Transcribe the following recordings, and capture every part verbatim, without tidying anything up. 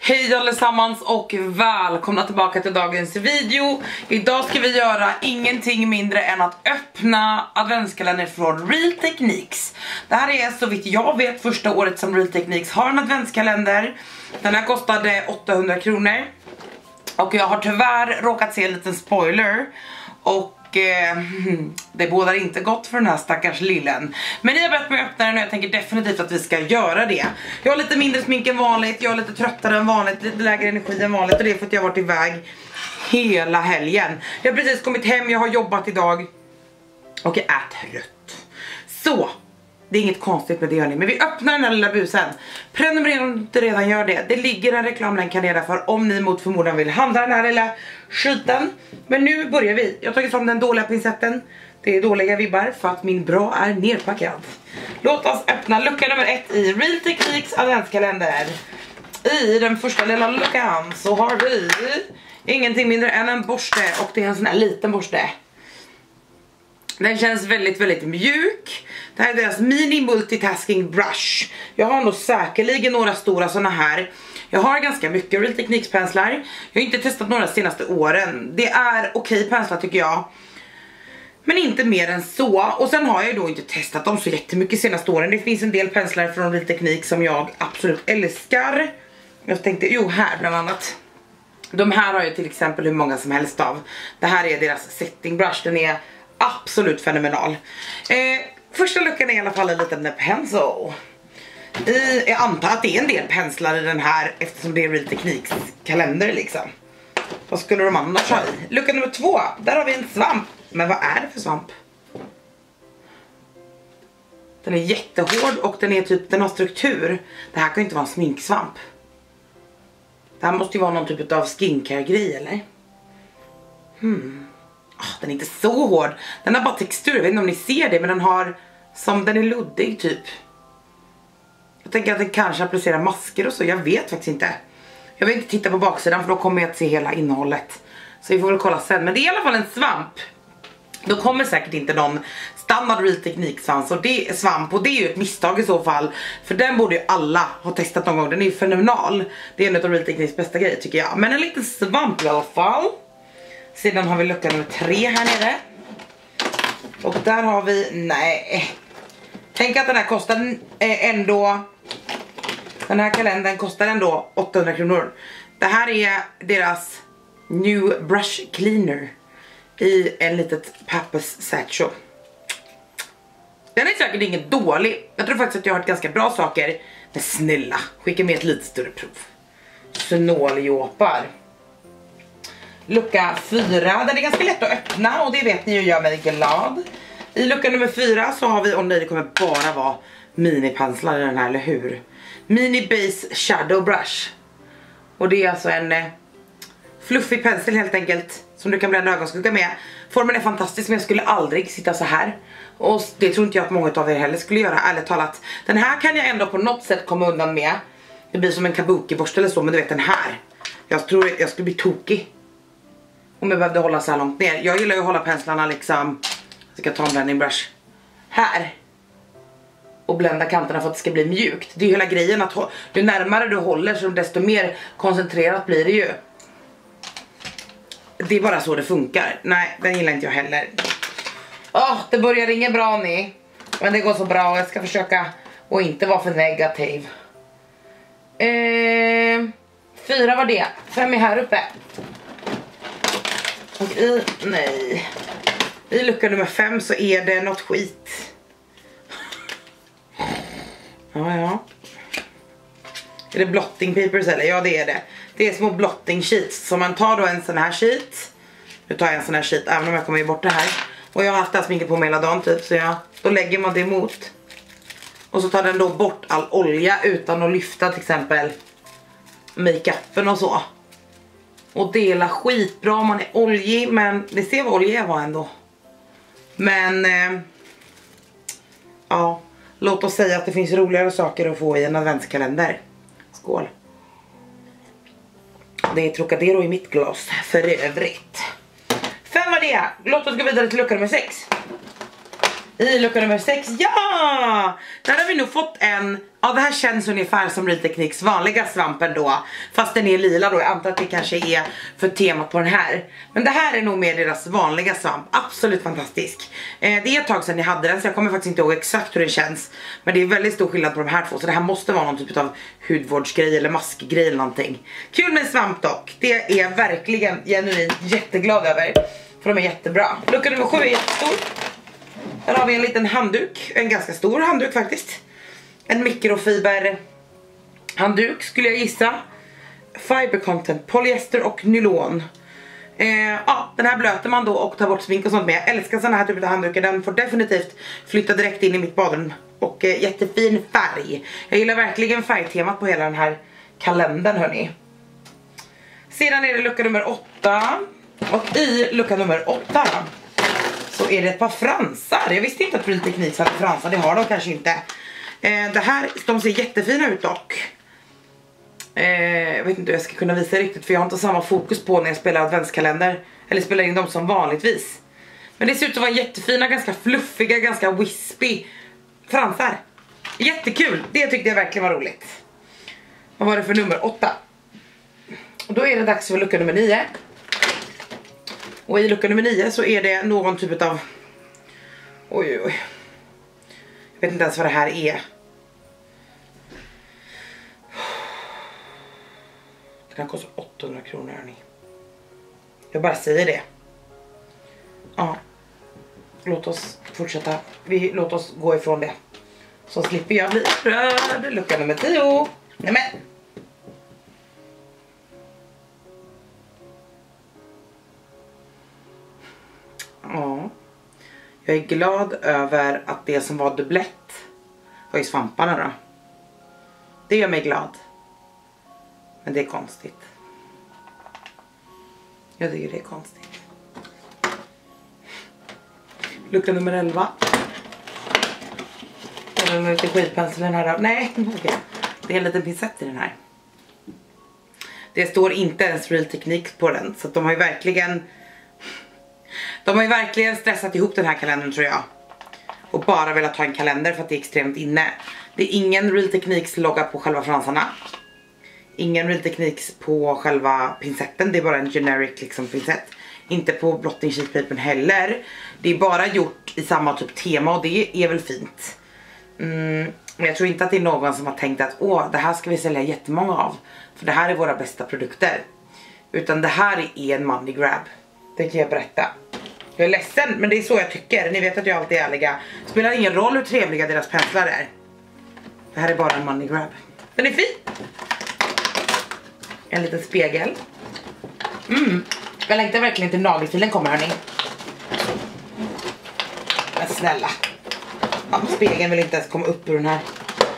Hej allesammans och välkomna tillbaka till dagens video. Idag ska vi göra ingenting mindre än att öppna adventskalender från Real Techniques. Det här är så vitt jag vet första året som Real Techniques har en adventskalender. Den här kostade åttahundra kronor. Och jag har tyvärr råkat se en liten spoiler. Och eh, det bådar inte gott för den här stackars lillen. Men ni har bett mig öppna den och jag tänker definitivt att vi ska göra det. Jag har lite mindre smink än vanligt, jag är lite tröttare än vanligt, lite lägre energi än vanligt. Och det är för att jag har varit iväg hela helgen. Jag har precis kommit hem, jag har jobbat idag. Och jag är trött. Så, det är inget konstigt med det hörni. Men vi öppnar den här lilla busen. Prenumerera om du inte redan gör det. Det ligger en reklamlänk här nere för om ni mot förmodan vill handla den här lilla skiten. Men nu börjar vi. Jag har tagit fram den dåliga pincetten. Det är dåliga vibbar för att min bra är nerpackad. Låt oss öppna lucka nummer ett i Real Techniques adventskalender. I den första lilla luckan så har vi ingenting mindre än en borste. Och det är en sån här liten borste. Den känns väldigt, väldigt mjuk. Det här är deras mini multitasking brush. Jag har nog säkerligen några stora såna här. Jag har ganska mycket Real Techniques penslar. Jag har inte testat några senaste åren. Det är okej penslar tycker jag. Men inte mer än så. Och sen har jag då inte testat dem så jättemycket senaste åren. Det finns en del penslar från Real Techniques som jag absolut älskar. Jag tänkte, jo här bland annat. De här har jag till exempel hur många som helst av. Det här är deras setting brush. Den är absolut fenomenal. Eh, första luckan är i alla fall en liten pencil. I, jag antar att det är en del penslar i den här eftersom det är Real Techniques kalender liksom. Vad skulle de annars ha i? Lucka nummer två, där har vi en svamp. Men vad är det för svamp? Den är jättehård och den är typ, den har struktur. Det här kan ju inte vara en sminksvamp. Det här måste ju vara någon typ av skincare grej eller? Hmm. Oh, den är inte så hård. Den har bara textur, jag vet inte om ni ser det. Men den har, som den är luddig typ. Jag tänker att den kanske applicerar masker och så, jag vet faktiskt inte. Jag vill inte titta på baksidan för då kommer jag att se hela innehållet. Så vi får väl kolla sen, men det är i alla fall en svamp. Då kommer säkert inte någon standard Real Techniques svamp och det är svamp. Och det är ju ett misstag i så fall. För den borde ju alla ha testat någon gång, den är ju fenomenal. Det är en av Real Techniques bästa grejer tycker jag. Men en liten svamp i alla fall. Sedan har vi lucka nummer tre här nere. Och där har vi, nej. Tänk att den här kostar ändå, den här kalendern kostar ändå åttahundra kronor. Det här är deras New Brush Cleaner i en litet Papas Satchel. Den är säkert ingen dålig. Jag tror faktiskt att jag har hört ganska bra saker. Men snälla, skicka med ett lite större prov. Snåljåpar. Lucka fyra, den är ganska lätt att öppna och det vet ni ju gör mig glad. I lucka nummer fyra så har vi, och nej det kommer bara vara minipenslar i den här, eller hur? Mini Base Shadow Brush. Och det är alltså en eh, fluffig pensel helt enkelt som du kan blända ögonskugga med. Formen är fantastisk men jag skulle aldrig sitta så här. Och det tror inte jag att många av er heller skulle göra, ärligt talat. Den här kan jag ändå på något sätt komma undan med. Det blir som en kabuki-borste eller så, men du vet den här. Jag tror jag skulle bli tokig om jag behövde hålla så här långt ner. Jag gillar ju att hålla penslarna liksom. Jag ska ta en blending brush här och blända kanterna för att det ska bli mjukt. Det är ju hela grejen att ju närmare du håller så desto mer koncentrerat blir det ju. Det är bara så det funkar. Nej, den gillar inte jag heller. Åh, oh, det börjar inget bra ni. Men det går så bra och jag ska försöka och inte vara för negativ. Eh, fyra var det. Fem är här uppe. Och i, nej. I lucka nummer fem så är det något skit. Ja, ja. Är det blotting papers eller? Ja, det är det. Det är små blotting sheets. Så man tar då en sån här sheet. Nu tar jag en sån här sheet även om jag kommer bort det här. Och jag har haft det här sminket på mig hela dagen typ. Så jag, då lägger man det emot. Och så tar den då bort all olja utan att lyfta till exempel make-upen och så. Och dela skitbra om man är oljig. Men det ser vad olja var ändå. Men eh, ja, låt oss säga att det finns roligare saker att få i en adventskalender. Skål. Det är Trocadero i mitt glas för övrigt. Fem var det. Låt oss gå vidare till lucka nummer sex. I lucka nummer sex, ja! Där har vi nog fått en, ja det här känns ungefär som Real Techniques vanliga svampen då. Fast den är lila då, jag antar att det kanske är för temat på den här. Men det här är nog mer deras vanliga svamp, absolut fantastisk. eh, Det är ett tag sedan jag hade den så jag kommer faktiskt inte ihåg exakt hur den känns. Men det är väldigt stor skillnad på de här två, så det här måste vara någon typ av hudvårdsgrej eller maskgrej eller någonting. Kul med svamp dock, det är jag verkligen genuint jätteglad över. För de är jättebra. Lucka nummer sju är jättestor. Här har vi en liten handduk, en ganska stor handduk faktiskt. En mikrofiber handduk skulle jag gissa. Fiber content, polyester och nylon. eh, Ja, den här blöter man då och tar bort smink och sånt med. Jag älskar såna här typer av handdukar, den får definitivt flytta direkt in i mitt badrum. Och eh, jättefin färg. Jag gillar verkligen färgtemat på hela den här kalendern hörni. Sedan är det lucka nummer åtta. Och i lucka nummer åtta så är det ett par fransar. Jag visste inte att Real Techniques hade fransar, det har de kanske inte. eh, Det här, de ser jättefina ut dock. eh, Jag vet inte hur jag ska kunna visa riktigt, för jag har inte samma fokus på när jag spelar adventskalender. Eller spelar in dem som vanligtvis. Men det ser ut att vara jättefina, ganska fluffiga, ganska wispy fransar. Jättekul, det tyckte jag verkligen var roligt. Vad var det för nummer åtta? Och då är det dags för lucka nummer nio. Och i lucka nummer nio så är det någon typ av... Oj, oj, oj. Jag vet inte ens vad det här är. Den här kostar åttahundra kronor hörni. Jag bara säger det. Ja. Låt oss fortsätta. Vi, låt oss gå ifrån det. Så slipper jag bli röd. Lucka nummer tio. Nämen. Ja. Jag är glad över att det som var dubblett var ju svamparna då. Det gör mig glad. Men det är konstigt. Jag tycker det är konstigt. Lucka nummer elva. Jag har lite skitpensel i den här. Nej, det är en liten pincett i den här. Det står inte ens Real Techniques på den. Så att de har ju verkligen... De har ju verkligen stressat ihop den här kalendern tror jag. Och bara velat ha en kalender för att det är extremt inne. Det är ingen Real Techniques logga på själva fransarna. Ingen Real Techniques på själva pincetten. Det är bara en generic liksom pincett. Inte på blotting sheet papern heller. Det är bara gjort i samma typ tema och det är väl fint. Mm, men jag tror inte att det är någon som har tänkt att åh, det här ska vi sälja jättemånga av. För det här är våra bästa produkter. Utan det här är en money grab. Det kan jag berätta. Jag är ledsen, men det är så jag tycker. Ni vet att jag alltid är ärliga. Det spelar ingen roll hur trevliga deras penslar är. Det här är bara en money grab. Den är fin. En liten spegel. Mm. Jag längtar verkligen till nagelfilen kommer hörni. Men snälla. Ja, spegeln vill inte ens komma upp ur den här.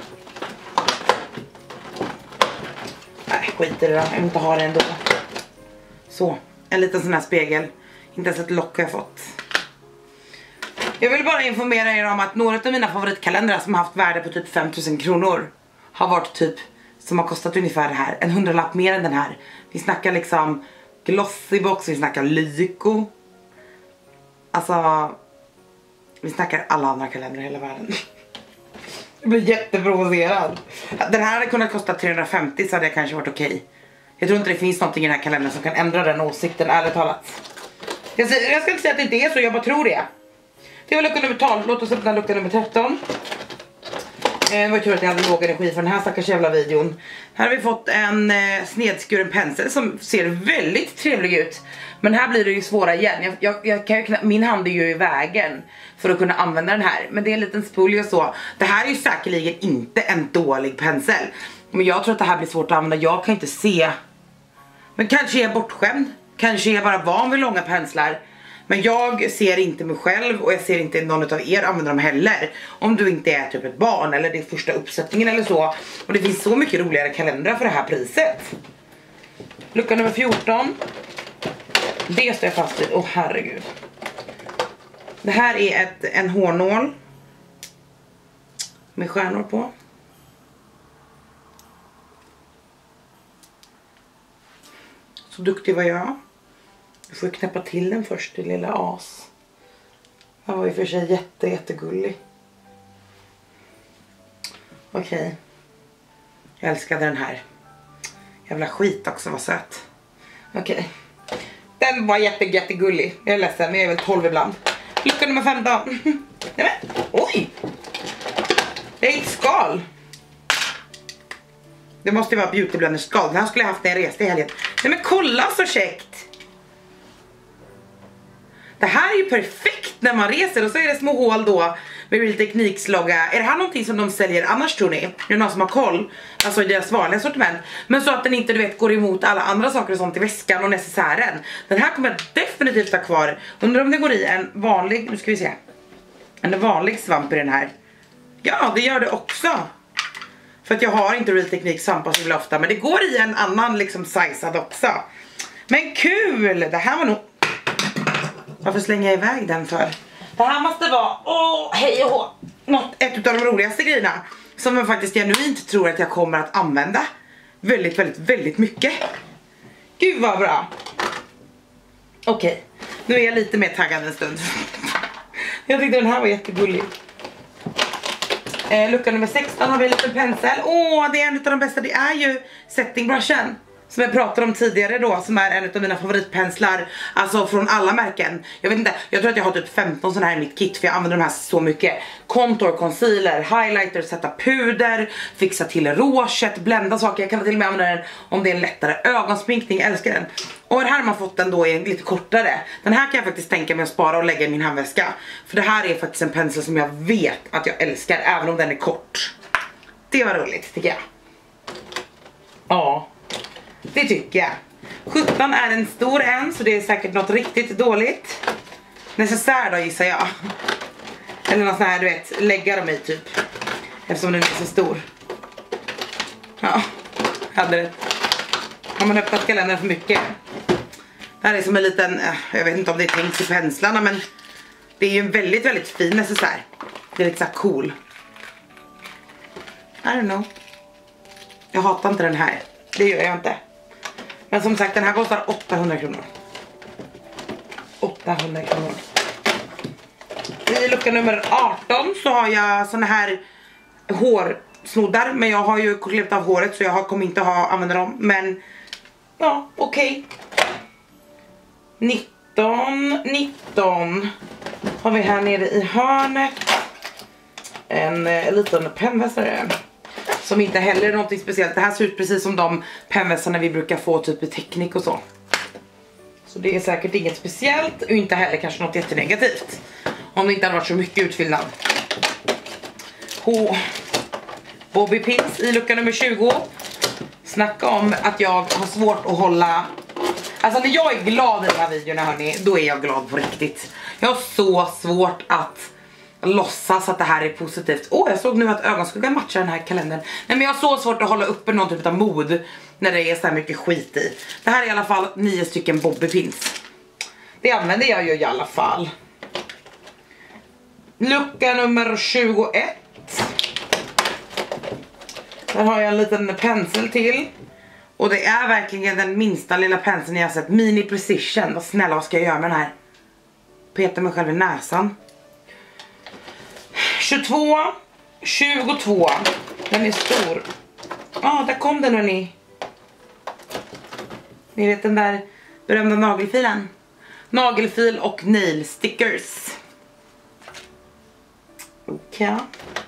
Nej, skit i det då. Jag vill inte ha det ändå. Så, en liten sån här spegel. Inte ens ett lock har jag fått. Jag vill bara informera er om att några av mina favoritkalendrar som har haft värde på typ fem tusen kronor har varit typ, som har kostat ungefär det här, en hundralapp mer än den här. Vi snackar liksom Glossybox, vi snackar Lyko. Alltså, vi snackar alla andra kalendrar i hela världen. Jag blir jätteprovocerad. Den här hade kunnat kosta trehundrafemtio så hade jag kanske varit okej. Okay. Jag tror inte det finns någonting i den här kalendern som kan ändra den åsikten, ärligt talat. Jag, säger, jag ska inte säga att det inte är så, jag bara tror det. Det var lucka nummer tolv, låt oss öppna lucka nummer tretton. Eh, det var tur att jag hade låg energi för den här stackars jävla videon. Här har vi fått en eh, snedskuren pensel som ser väldigt trevlig ut. Men här blir det ju svåra igen. Jag, jag, jag kan ju knä, min hand är ju i vägen för att kunna använda den här. Men det är en liten spolj och så. Det här är ju säkerligen inte en dålig pensel. Men jag tror att det här blir svårt att använda. Jag kan inte se. Men kanske är jag bortskämd. Kanske är jag bara van vid långa penslar. Men jag ser inte mig själv och jag ser inte någon av er använda dem heller. Om du inte är typ ett barn eller det är första uppsättningen eller så. Och det finns så mycket roligare kalendrar för det här priset. Lucka nummer fjorton. Det står jag fast vid. Åh oh, herregud. Det här är ett, en hårnål. Med stjärnor på. Så duktig var jag. Du får knäppa till den först, det lilla as. Han var ju för sig jätte jättegullig. Okej. Okay. Jag älskade den här. Jävla skit också, var söt. Okej. Okay. Den var jätte jättegullig. Jag är ledsen, men jag är väl tolv ibland. Lucka nummer femton. Nej men, oj. Det är ett skal. Det måste ju vara Beauty Blender skal. Den här skulle jag haft när jag reste i helgen. Nej men kolla så käckt. Det här är ju perfekt när man reser. Och så är det små hål då med Real Techniques logga. Är det här någonting som de säljer annars, tror ni? Är det någon som har koll? Alltså i deras vanliga sortiment. Men så att den inte, du vet, går emot alla andra saker och sånt i väskan och necessären. Den här kommer jag definitivt ha kvar. Undrar om det går i en vanlig, nu ska vi se. En vanlig svamp i den här. Ja, det gör det också. För att jag har inte Real Techniques svampar så ofta. Men det går i en annan liksom sizead också. Men kul! Det här var nog... Varför slänger jag iväg den för? Det här måste vara, åh, hej och hå, något, ett av de roligaste grejerna som jag faktiskt genuint tror att jag kommer att använda väldigt, väldigt, väldigt mycket. Gud vad bra. Okej, okay. Nu är jag lite mer taggad en stund. Jag tyckte den här var jättegullig. eh, Lucka nummer sexton har vi en liten pensel. Åh, det är en av de bästa, det är ju setting brushen som jag pratade om tidigare då, som är en av mina favoritpenslar. Alltså från alla märken. Jag vet inte, jag tror att jag har typ femton sådana här i mitt kit. För jag använder de här så mycket. Contour, concealer, highlighter, sätta puder, fixa till rouget, blända saker. Jag kan till och med använda den om det är en lättare ögonsminkning, jag älskar den. Och här har man fått den då i en lite kortare. Den här kan jag faktiskt tänka mig att spara och lägga i min handväska. För det här är faktiskt en pensel som jag vet att jag älskar, även om den är kort. Det var roligt, tycker jag. Ja, det tycker jag. sjutton är en stor en, så det är säkert något riktigt dåligt. Necessär då, gissar jag. Eller något sån här, du vet, lägga dem i typ. Eftersom den är så stor. Ja, hade det. Har man öppnat kalendern för mycket. Det här är som en liten, jag vet inte om det är tänkt i penslarna, men det är ju en väldigt, väldigt fin necessär. Det är lite så här cool. I don't know. Jag hatar inte den här. Det gör jag inte. Men som sagt, den här kostar åttahundra kronor. åttahundra kronor. I lucka nummer arton så har jag såna här hårsnoddar. Men jag har ju klippt av håret, så jag kommer inte ha använda dem. Men ja, okej. Okay. nitton, nitton har vi här nere i hörnet. En eh, liten pennvässare. Som inte heller är något speciellt. Det här ser ut precis som de pennvässarna vi brukar få typ i teknik och så. Så det är säkert inget speciellt. Och inte heller kanske något jättenegativt. Om det inte hade varit så mycket utfyllnad. H. Bobby pins i lucka nummer tjugo. Snacka om att jag har svårt att hålla. Alltså när jag är glad i de här videorna, hörni, då är jag glad på riktigt. Jag har så svårt att låtsas att det här är positivt. Åh, oh, jag såg nu att ögonskuggan matchar den här kalendern. Nej, men jag har så svårt att hålla uppe någon typ av mod när det är så här mycket skit i. Det här är i alla fall nio stycken Bobby pins. Det använder jag ju i alla fall. Lucka nummer tjugoett. Där har jag en liten pensel till. Och det är verkligen den minsta lilla penseln jag har sett. Mini Precision. Vad snälla, vad ska jag göra med den här? Peta mig själv i näsan. tjugotvå, tjugotvå. Den är stor. Ja, ah, där kom den, hörni. Ni vet den där berömda nagelfilen. Nagelfil och nail stickers. Okej. Okay.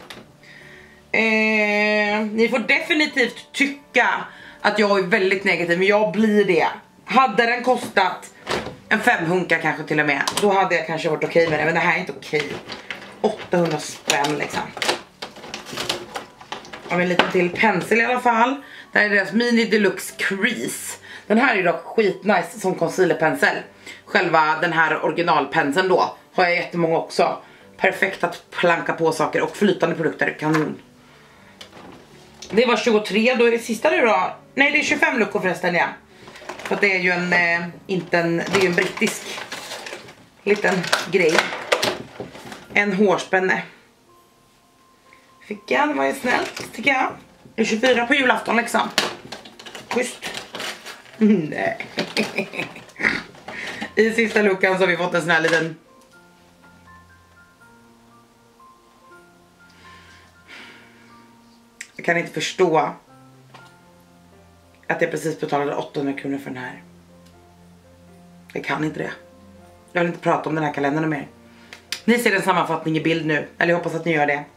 Eh, ni får definitivt tycka att jag är väldigt negativ, men jag blir det. Hade den kostat en femhunka kanske till och med, då hade jag kanske varit okej okay med det. Men det här är inte okej. Okay. åttahundra spänn liksom. Och en liten till pensel i alla fall. Det här är deras Mini Deluxe Crease. Den här är dock skitnice som concealerpensel. Själva den här originalpenseln då har jag jättemånga också. Perfekt att planka på saker och flytande produkter, kanon. Det var tjugotre, då är det sista nu då. Nej, det är tjugofem luckor förresten, ja. För att det är ju en, eh, inte en, det är ju en brittisk liten grej. En hårspänne. Fick jag, det var ju snällt tycker jag. Det är tjugofyra på julafton liksom. Schysst. Nej. I sista luckan så har vi fått en sån här liten Jag kan inte förstå att jag precis betalade åttahundra kronor för den här. Jag kan inte det. Jag vill inte prata om den här kalendern mer. Ni ser en sammanfattning i bild nu. Eller jag hoppas att ni gör det.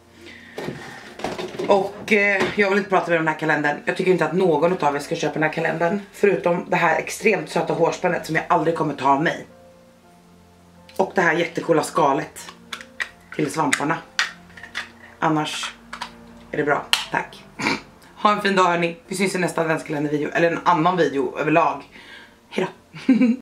Och eh, jag vill inte prata med den här kalendern. Jag tycker inte att någon av er ska köpa den här kalendern. Förutom det här extremt söta hårspännet som jag aldrig kommer ta av mig. Och det här jättekola skalet till svamparna. Annars är det bra. Tack. Ha en fin dag hörni. Vi syns i nästa adventskalendervideo. Eller en annan video överlag. Hejdå.